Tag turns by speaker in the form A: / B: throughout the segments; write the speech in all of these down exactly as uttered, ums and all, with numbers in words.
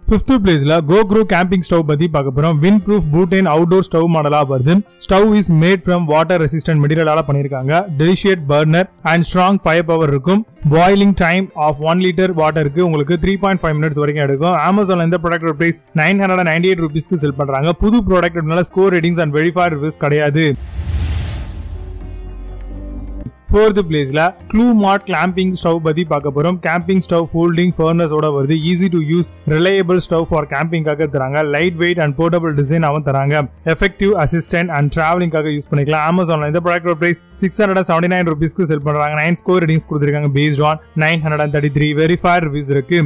A: Fifth place la GoGrow camping stove பத்தி பார்க்க போறோம். Windproof butane outdoor stove மாடலா வருது. Stove is made from water resistant material ஆல பண்ணிருக்காங்க. Delicious burner and strong fire power இருக்கும். Boiling time of one liter waterக்கு உங்களுக்கு three point five minutes வரைக்கும் எடுக்கும். Amazonல இந்த ப்ராடக்ட்டோட பிரைஸ் nine hundred ninety-eight rupeesக்கு செல் பண்றாங்க. புது ப்ராடக்ட்னால score ratings and verified reviews கிடையாது. Fourth place la ClueMart clamping stove பத்தி பார்க்க போறோம். camping stove folding furnace ஓட வருது. easy to use reliable stove for camping காக தராங்க. lightweight and portable design அவன் தராங்க. effective assistant and traveling காக யூஸ் பண்ணிக்கலாம். Amazonல இந்த ப்ராடக்ட்டோட பிரைஸ் six hundred seventy-nine rupeesக்கு செல் பண்றாங்க. nine score ratings கொடுத்திருக்காங்க based on nine hundred thirty-three verified reviews இருக்கு.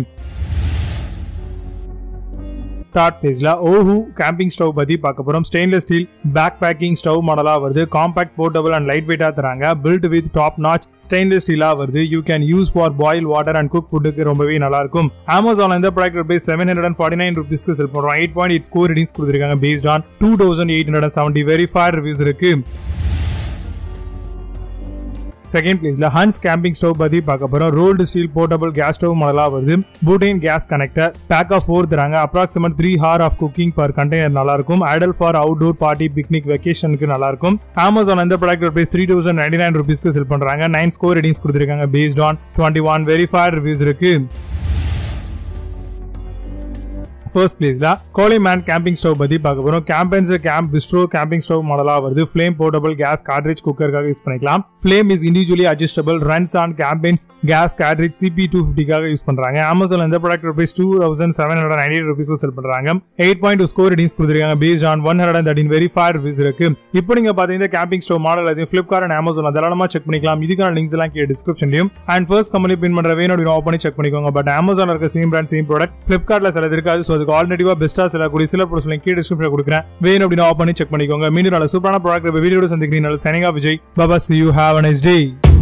A: Third place la Ohu camping stove பத்தி பார்க்க போறோம். stainless steel backpacking stove மாடலா வருது. compact portable and lightweight ஆ தராங்க. built with top notch stainless steel ஆ வருது. you can use for boil water and cook food க்கு ரொம்பவே நல்லா இருக்கும். Amazonல இந்த product price seven hundred forty-nine rupeesக்கு செல் பண்றோம். eight point eight score ratings கொடுத்திருக்காங்க based on two thousand eight hundred seventy verified reviews இருக்கு. Second place la Hans camping stove பத்தி பார்க்க போறோம். rolled steel portable gas stove மாடலா வருது. butane gas connector pack of four தராங்க. approximate three hours of cooking per container நல்லா இருக்கும். ideal for outdoor party picnic vacation க்கு நல்லா இருக்கும். Amazon இந்த product price three thousand ninety-nine rupeesக்கு செல் பண்றாங்க. nine score ratings கொடுத்திருக்காங்க based on twenty-one verified reviews இருக்கு. First place la Coleman camping stove பத்தி பார்க்க போறோம். Campenser Camp Bistro camping stove மாடலா வருது. flame portable gas cartridge cooker காக யூஸ் பண்ணிக்கலாம். flame is individually adjustable, runs on Campens gas cartridge C P two fifty காக use பண்றாங்க. Amazon இந்த product price two thousand seven hundred ninety-eight rupees sell பண்றாங்க. eight point two score ratings கொடுத்திருக்காங்க based on one hundred thirteen verified reviews இருக்கு. இப்போ நீங்க பாத்தீங்க இந்த camping stove மாடல் அது Flipkart and Amazon அதெல்லாமா செக் பண்ணிக்கலாம். இதுக்கான லிங்க்ஸ் எல்லாம் கீழ டிஸ்கிரிப்ஷன்லயும் and first கம்பெனி பின் பண்ற வேணும் அப்படி ஓபன் பண்ணி செக் பண்ணிக்கோங்க. பட் Amazon இருக்க சேம் பிராண்ட் சேம் ப்ராடக்ட் Flipkartல சிலது இருக்காது. சோ ஆல்ரெடிவா பெஸ்டா செல்லக்கூடிய சில ப்ராடக்ட்ஸ் லிங்க் கீழ டிஸ்கிரிப்ஷன்ல கொடுக்கிறேன். வேணும் அப்படினா ஆஃப் பண்ணி செக் பண்ணிக்கோங்க. மீண்டும் நல்ல சூப்பரான ப்ராடக்ட் வீடியோட சந்திக்கிறேன். நல்ல signing off Vijay. Bye bye, see you, have a nice day.